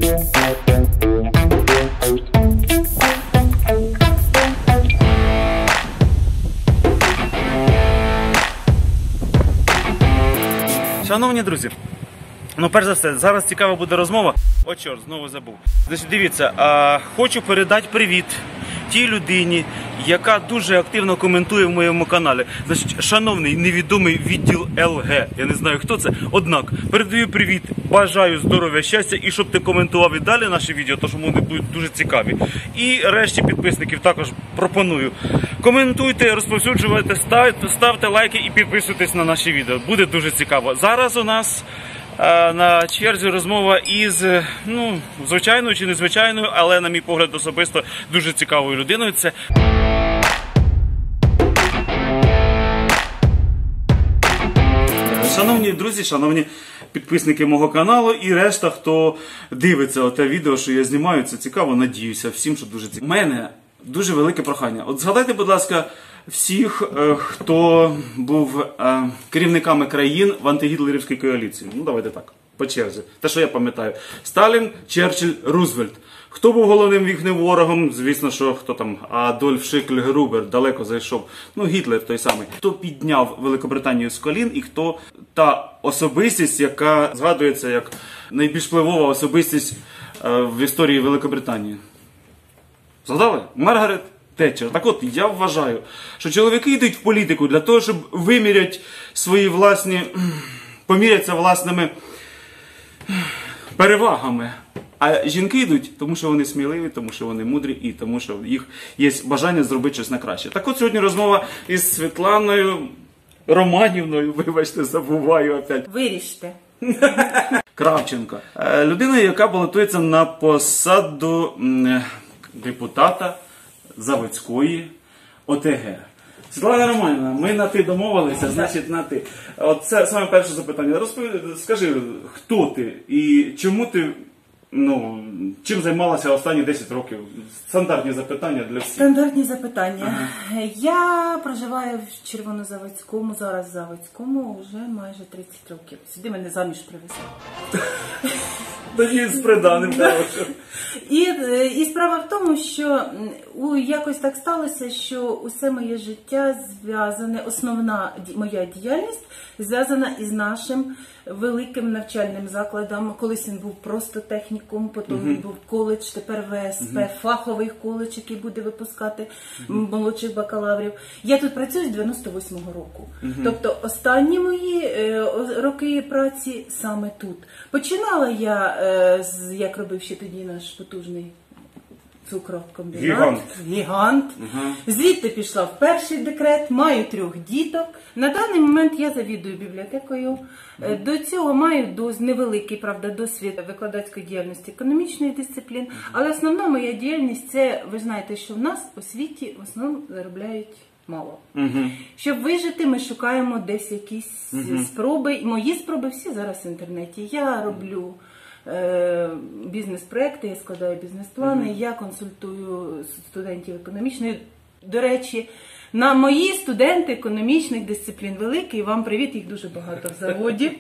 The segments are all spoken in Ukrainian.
Шановні друзі, ну перш за все, зараз цікава буде розмова. О, чорт, знову забув. Значить, дивіться, хочу передати привіт тій людині, яка дуже активно коментує в моєму каналі. Значить, шановний невідомий відділ ЛГ, я не знаю хто це, однак, передаю привіт, бажаю здоров'я, щастя і щоб ти коментував і далі наші відео, тому що вони будуть дуже цікаві. І решті підписників також пропоную. Коментуйте, розповсюджуйте, ставте лайки і підписуйтесь на наші відео. Буде дуже цікаво. Зараз у нас на черзі розмова із, ну, звичайною чи незвичайною, але, на мій погляд, особисто дуже цікавою людиною. Це шановні друзі, шановні підписники мого каналу і решта, хто дивиться оте відео, що я знімаю, це цікаво, надіюся всім, що дуже цікаво. У мене дуже велике прохання. От згадайте, будь ласка, всіх, хто був керівниками країн в антигітлерівській коаліції. Ну, давайте так, по черзі. Те, що я пам'ятаю. Сталін, Черчилль, Рузвельт. Хто був головним їхнім ворогом? Звісно, що хто там? Адольф Шикль-Грубер далеко зайшов. Ну, Гітлер той самий. Хто підняв Великобританію з колін і хто та особистість, яка згадується як найбільш впливова особистість в історії Великобританії? Згадали? Маргарет Тетчер. Так от, я вважаю, що чоловіки йдуть в політику для того, щоб виміряти свої власні, помірятися власними перевагами. А жінки йдуть, тому що вони сміливі, тому що вони мудрі і тому що в їх є бажання зробити щось на краще. Так от сьогодні розмова із Світланою Романівною, вибачте, забуваю опять. Виріште. Кравченко. Людина, яка балотується на посаду депутата Заводської ОТГ. Світлана Романівна, ми на ти домовилися, значить на ти. От це саме перше запитання. Скажи, хто ти і чому ти, ну, чим займалася останні 10 років? Стандартні запитання для всіх. Стандартні запитання. Ага. Я проживаю в Червонозаводському, зараз в Заводському, вже майже 30 років. Сюди мене заміж привезли. Тоді з приданим. І справа в тому, що якось так сталося, що усе моє життя зв'язане, основна моя діяльність зв'язана із нашим великим навчальним закладом. Колись він був просто технікум, потім він був коледж, тепер ВСП, фаховий коледж, який буде випускати молодших бакалаврів. Я тут працюю з 98-го року. Тобто останні мої роки праці саме тут. Починала я, як робив ще тоді наш потужний цукрокомбінат, Гігант. Звідти пішла в перший декрет, маю 3 діток. На даний момент я завідую бібліотекою. До цього маю невеликий, правда, досвід викладацької діяльності економічної дисциплін. Але основна моя діяльність – це, ви знаєте, що в нас у світі в основному заробляють мало. Щоб вижити, ми шукаємо десь якісь спроби. І мої спроби всі зараз в інтернеті. Я роблю бізнес-проекти, я складаю бізнес-плани, я консультую студентів економічної. До речі, на мої студенти економічних дисциплін великий, вам привіт, їх дуже багато в заводі.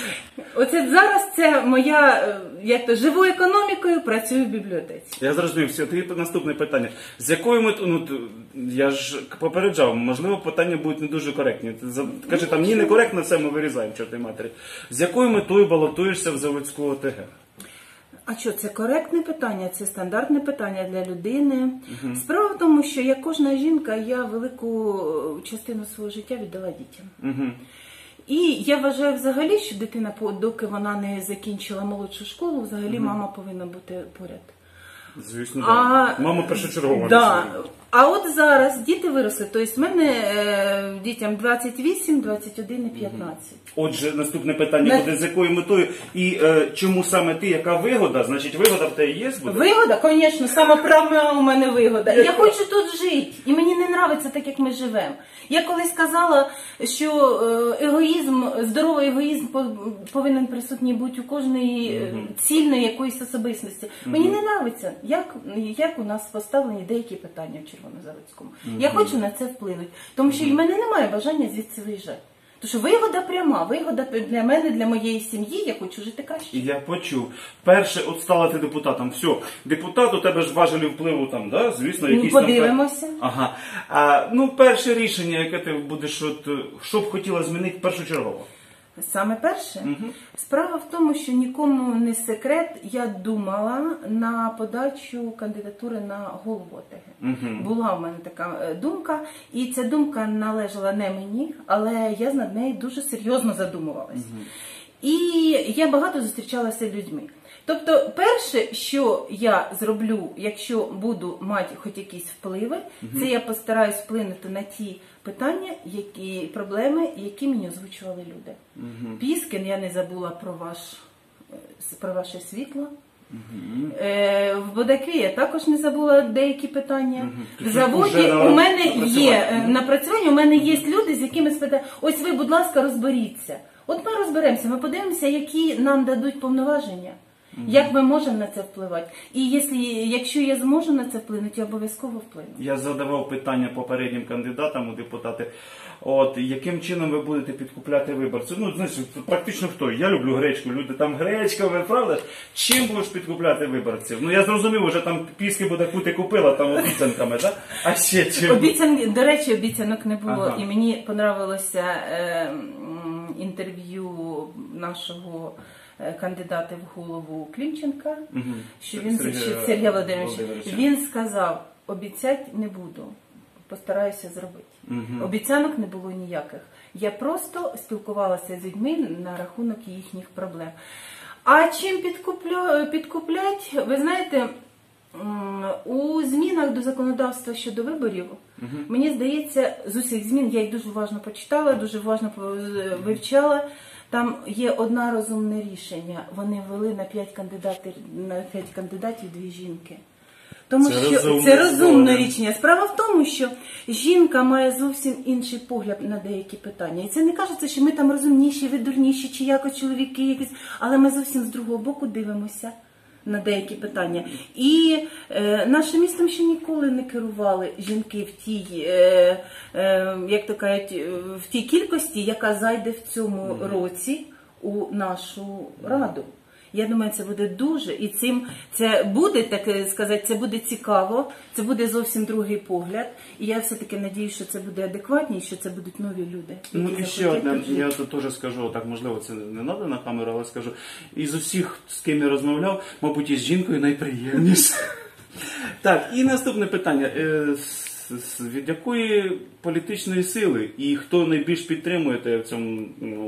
Оце зараз це моя, як то, живу економікою, працюю в бібліотеці. Я зрозумів, тоді наступне питання. З якою метою, ну, я ж попереджав, можливо, питання будуть не дуже коректні. Кажи, там ні, некоректно, це ми вирізаємо, чорти матері. З якою метою балотуєшся в Заводську ОТГ? А що, це коректне питання, це стандартне питання для людини. Справа в тому, що як кожна жінка, я велику частину свого життя віддала дітям. І я вважаю взагалі, що дитина, доки вона не закінчила молодшу школу, взагалі мама повинна бути поряд. Звісно, так. Мама першочергова. Да. А от зараз діти виросли, тобто в мене дітям 28, 21 і 15. Отже, наступне питання буде, з якою метою і чому саме ти, яка вигода? Значить, вигода в тебе є? Вигода? Звісно, сама пряма у мене вигода. Я хочу тут жити, і мені не подобається так, як ми живемо. Я колись казала, що егоїзм, здоровий егоїзм повинен присутній бути у кожної цільної якоїсь особистості. Мені не подобається, як у нас поставлені деякі питання в Червонозаводському. Я хочу на це вплинути, тому що в мене немає бажання звідси виїжджати. Тому що вигода пряма, вигода для мене, для моєї сім'ї, я хочу жити краще. І я почув. Перше, от стала ти депутатом. Все, депутат, у тебе ж важелі впливу там, да? Звісно, якісь там... Подивимося. Ага. Перше рішення, яке ти будеш, що б хотіла змінити першочергово? Саме перше? Справа в тому, що нікому не секрет, я думала на подачу кандидатури на голову ОТГ. Була в мене така думка, і ця думка належала не мені, але я над нею дуже серйозно задумувалась. І я багато зустрічалася з людьми. Тобто, перше, що я зроблю, якщо буду мати хоч якісь впливи, це я постараюсь вплинути на ті питання, проблеми, які мені озвучували люди. Піскін, я не забула про ваше світло. В Бодакві я також не забула деякі питання. В заводі у мене є напрацювання, у мене є люди, з якими спитаю, ось ви, будь ласка, розберіться. От ми розберемося, ми подивимося, які нам дадуть повноваження. Як ми можемо на це впливати? І якщо я зможу на це вплинути, я обов'язково вплину. Я задавав питання попереднім кандидатам у депутати. Яким чином ви будете підкупляти виборців? Практично хто? Я люблю гречку, люди там гречка, правда? Чим будеш підкупляти виборців? Я зрозумів, вже там Піски Бодаку ти купила там обіцянками, так? А ще чим? До речі, обіцянок не було. І мені понравилося інтерв'ю нашого кандидата в голову Клімченка, що Сергія Володимировича, він сказав, обіцяти не буду, постараюся зробити. Обіцянок не було ніяких. Я просто спілкувалася з людьми на рахунок їхніх проблем. А чим підкуплять? Ви знаєте, у змінах до законодавства щодо виборів, мені здається, з усіх змін, я їх дуже уважно почитала, дуже уважно вивчала, там є одне розумне рішення. Вони ввели на 5 кандидатів 2 жінки. Тому що це розумне рішення. Справа в тому, що жінка має зовсім інший погляд на деякі питання. І це не кажеться, що ми там розумніші, ви дурніші, чи якось чоловіки якісь, але ми зовсім з другого боку дивимося на деякі питання. І нашим містом ще ніколи не керували жінки в тій, як то кажуть, в тій кількості, яка зайде в цьому році у нашу раду. Я думаю, це буде дуже, і це буде, так сказати, це буде цікаво, це буде зовсім другий погляд. І я все-таки надіюсь, що це буде адекватні, що це будуть нові люди. І ще одне, я тут теж скажу, так, можливо, це не треба на камеру, але скажу, із усіх, з ким я розмовляв, мабуть, із жінкою найприємніше. Так, і наступне питання. Від якої політичної сили і хто найбільш підтримує в цьому,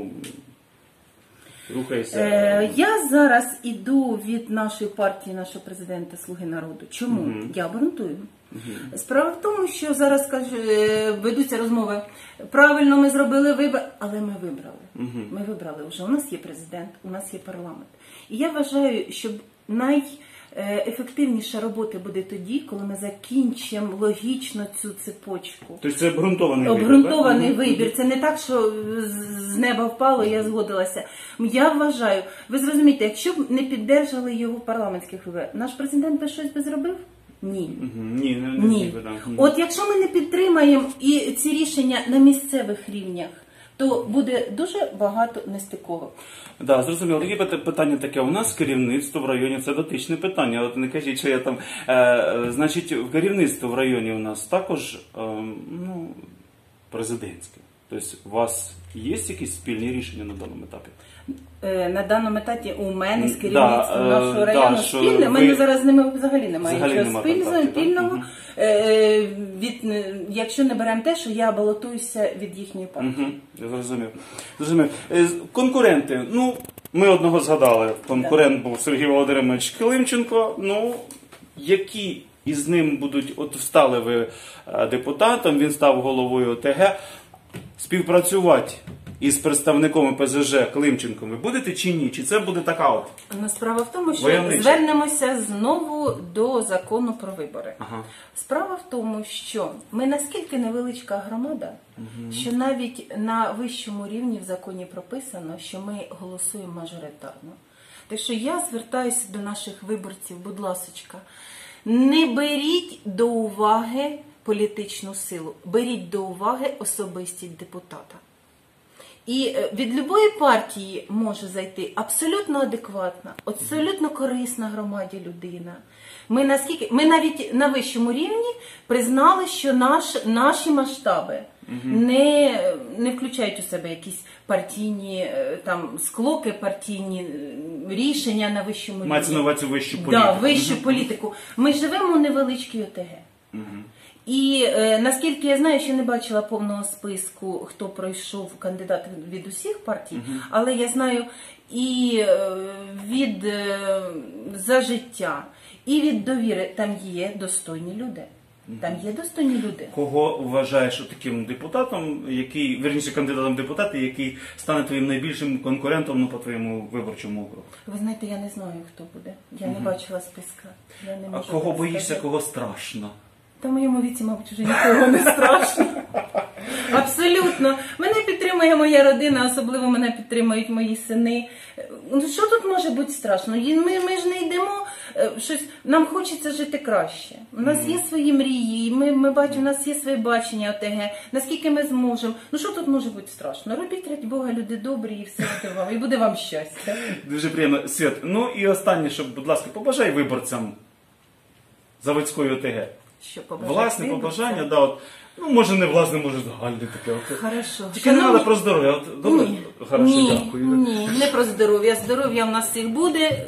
рухайся? Я зараз іду від нашої партії, нашого президента «Слуги народу». Чому? Я обґрунтую. Справа в тому, що зараз ведуться розмови, правильно ми зробили вибір, але ми вибрали. Ми вибрали вже. У нас є президент, у нас є парламент. І я вважаю, що найефективніша робота буде тоді, коли ми закінчимо логічно цю цепочку. Тобто це обґрунтований вибір? Обґрунтований вибір. Це не так, що з неба впало, я згодилася. Я вважаю, ви зрозумієте, якщо б не піддержали його в парламентських виборах, наш президент би щось би зробив? Ні. Ні. От якщо ми не підтримаємо і ці рішення на місцевих рівнях, то буде дуже багато нестиковок. Да, зрозуміло. Такі питання таке. У нас керівництво в районі, це дотичне питання. От не кажіть, що я там... Значить, керівництво в районі у нас також президентське. Тобто у вас є якісь спільні рішення на даному етапі? На даному етапі у мене з керівництвом нашого району спільне. У мене зараз з ними взагалі немає нічого спільного. Якщо не беремо те, що я балотуюся від їхньої партії. Зрозумів. Конкуренти. Ми одного згадали. Конкурент був Сергій Володимирович Климченко. Які із ним будуть, от стали ви депутатом, він став головою ОТГ, співпрацювати із представником ПЗЖ Климченком ви будете чи ні? Чи це буде така от? Справа в тому, що звернемося знову до закону про вибори. Справа в тому, що ми наскільки невеличка громада, що навіть на вищому рівні в законі прописано, що ми голосуємо мажоритарно. Так що я звертаюся до наших виборців, будь ласочка, не беріть до уваги політичну силу, беріть до уваги особистість депутата. І від любої партії може зайти абсолютно адекватна, абсолютно корисна громаді людина. Ми навіть на вищому рівні признали, що наші масштаби не включають у себе якісь партійні там склоки, партійні рішення на вищому рівні. Мається на увазі вищу політику. Да, вищу політику. Ми живемо у невеличкій ОТГ. І наскільки я знаю, ще не бачила повного списку, хто пройшов кандидат від усіх партій, але я знаю і від «За життя», і від «Довіри» там є достойні люди. Там є достойні люди. Кого вважаєш таким депутатом, вірніше кандидатом в депутати, який стане твоїм найбільшим конкурентом по твоєму виборчому округу? Ви знаєте, я не знаю, хто буде. Я не бачила списка. Я не А можу кого боїшся, сказати. кого страшно? Та в моєму віці, мабуть, вже нікого не страшно. Абсолютно. Мене підтримує моя родина, особливо мене підтримують мої сини. Ну, що тут може бути страшно? Ми ж не йдемо, нам хочеться жити краще. У нас є свої мрії, ми бачимо, у нас є своє бачення ОТГ, наскільки ми зможемо. Ну, що тут може бути страшно? Робіть, раді Бога, люди добрі, і все буде вам, і буде вам щастя. Дуже приємно. Свят, ну і останнє, щоб, будь ласка, побажай виборцям Заводської ОТГ. Що побажати? Власне побажання, да, от, ну, може не власне, може загальне таке. Хорошо. Тільки не треба про здоров'я. От, добре? Ні, Хорошо, ні, дякую. ні, не про здоров'я. Здоров'я в нас всіх буде.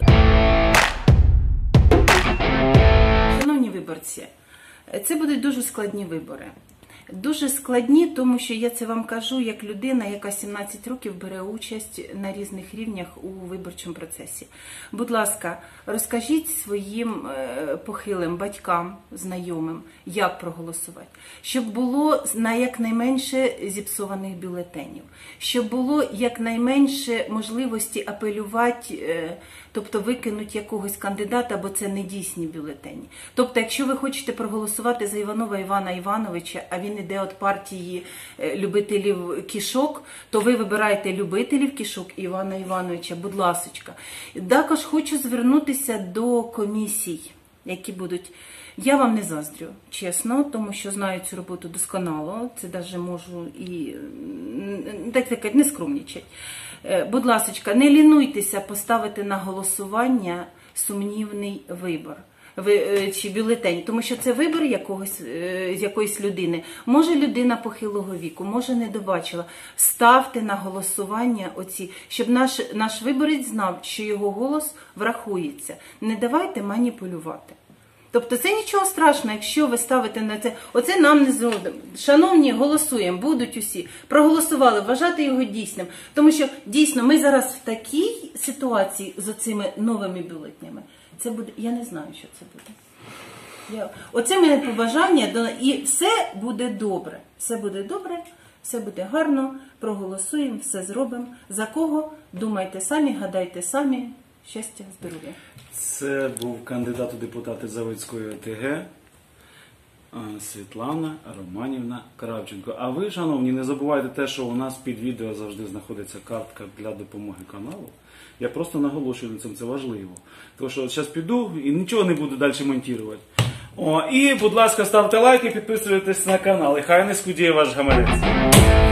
Шановні виборці, це будуть дуже складні вибори. Дуже складні, тому що я це вам кажу як людина, яка 17 років бере участь на різних рівнях у виборчому процесі. Будь ласка, розкажіть своїм похилим батькам, знайомим, як проголосувати. Щоб було на якнайменше зіпсованих бюлетенів. Щоб було якнайменше можливості апелювати, тобто викинути якогось кандидата, бо це недійсні бюлетені. Тобто, якщо ви хочете проголосувати за Іванова Івана Івановича, а він іде від партії любителів кішок, то ви вибираєте любителів кішок Івана Івановича, будь ласочка. Також хочу звернутися до комісій, які будуть... Я вам не заздрю, чесно, тому що знаю цю роботу досконало, це навіть можу і, так сказати, не скромнічать. Будь ласочка, не лінуйтеся поставити на голосування сумнівний вибір чи бюлетень, тому що це вибір якоїсь людини. Може людина похилого віку, може не добачила. Ставте на голосування оці, щоб наш виборець знав, що його голос врахується. Не давайте маніпулювати. Тобто це нічого страшного, якщо ви ставите на це. Оце нам не зробимо. Шановні, голосуємо, будуть усі. Проголосували, вважати його дійсним. Тому що дійсно ми зараз в такій ситуації з оцими новими бюлетнями. Це буде, я не знаю, що це буде. Оце мене побажання, і все буде добре. Все буде добре, все буде гарно, проголосуємо, все зробимо. За кого? Думайте самі, гадайте самі. Щастя, здоров'я. Це був кандидат у депутати Заводської ОТГ Світлана Романівна Кравченко. А ви, шановні, не забувайте те, що у нас під відео завжди знаходиться картка для допомоги каналу. Я просто наголошую на цьому, це важливо. Тому що зараз піду і нічого не буду далі монтувати. І, будь ласка, ставте лайки, підписуйтесь на канал. І хай не скудіє ваш гаманець.